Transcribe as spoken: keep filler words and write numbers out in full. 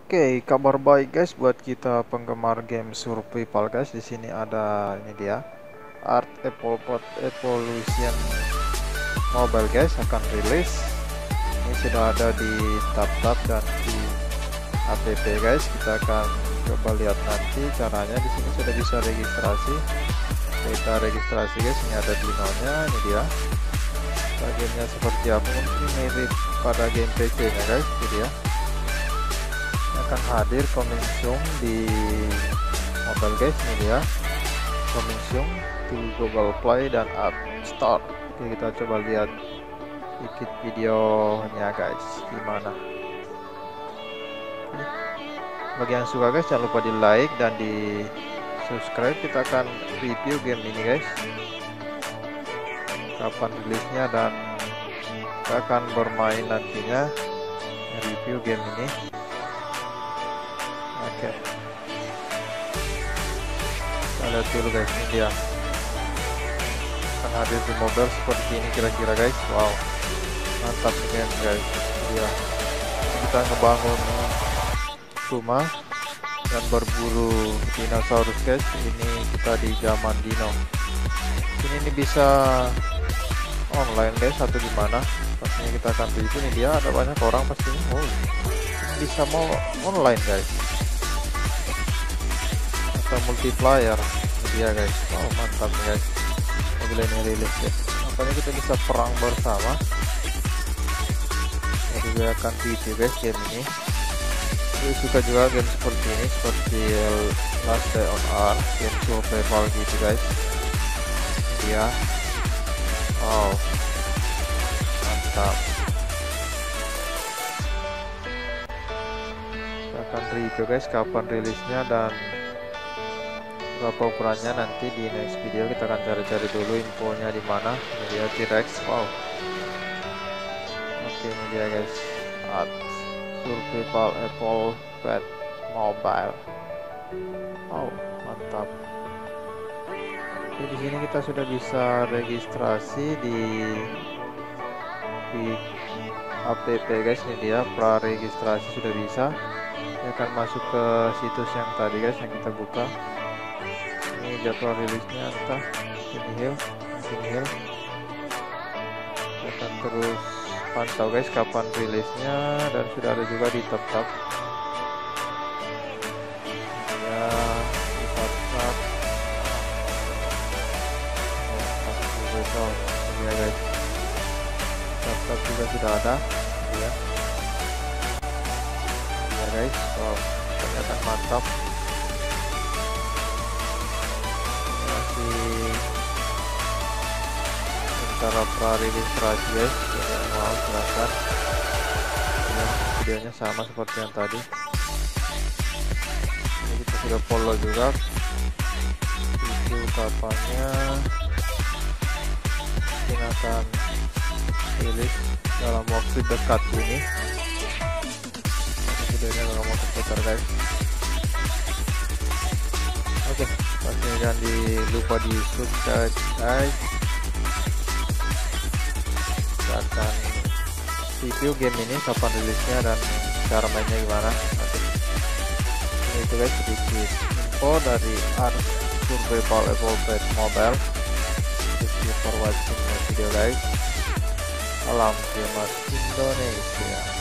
Oke, kabar baik guys buat kita penggemar game survival guys. Di sini ada ini dia Art Evolved Evolution Mobile guys, akan rilis. Ini sudah ada di tab-tab dan di app guys. Kita akan coba lihat nanti caranya. Di sini sudah bisa registrasi. Kita registrasi guys. Ini ada dinonya, ini dia. Bagiannya seperti apa? Mungkin mirip pada game P C nya guys. Ini dia. Akan hadir coming soon di mobile guys, ini dia coming soon to Google Play dan App Store. Oke, kita coba lihat sedikit videonya guys, gimana. Bagi yang suka guys, jangan lupa di like dan di subscribe. Kita akan review game ini guys, kapan rilisnya, dan kita akan bermain nantinya, review game ini. Oke, kita lihat dulu guys, ini dia akan hadir di mobile seperti ini kira-kira guys. Wow, mantap nih game guys. Dia kita ngebangun rumah dan berburu dinosaurus guys. Ini kita di zaman dino. Ini ini bisa online guys atau gimana? Pastinya kita akan review. Ini dia, ada banyak orang pastinya. Oh, bisa mau online guys, atau multiplayer. Ini dia guys. Oh, mantap guys. Bila ini rilis ya, makanya kita bisa perang bersama. Jadi gue akan video guys game ini. Gue suka juga game seperti ini, seperti Last Day on Earth, game survival gitu guys. Dia wow, mantap. Kita akan review guys kapan rilisnya dan berapa ukurannya nanti di next video. Kita akan cari-cari dulu infonya di mana. Ini dia T-Rex. Wow. Oke, ini dia guys. Art Survival Evolved Mobile. Wow, mantap. Oke, di sini kita sudah bisa registrasi di di app guys. Ini dia pra registrasi sudah bisa. Kita akan masuk ke situs yang tadi guys yang kita buka. Ini jadwal rilisnya entah ini hill ini hill. Kita akan terus pantau guys kapan rilisnya, dan sudah ada juga di tab-tab ya, di tab-tab ya guys. Tab-tab juga sudah ada ya, ya guys. Wow, ternyata mantap. Cara pra registrasi guys, yang mau silahkan ya, videonya sama seperti yang tadi. Ini kita sudah follow juga video kapannya, mungkin akan rilis dalam waktu dekat ini. Videonya dalam waktu dekat guys. Oke, pastinya jangan di lupa di subscribe guys. Kita akan review game ini kapan rilisnya dan cara mainnya gimana nanti. Ini itu guys sedikit info dari Art Survival Evolved Mobile. Thank you for watching my video guys. Salam Gamer Indonesia.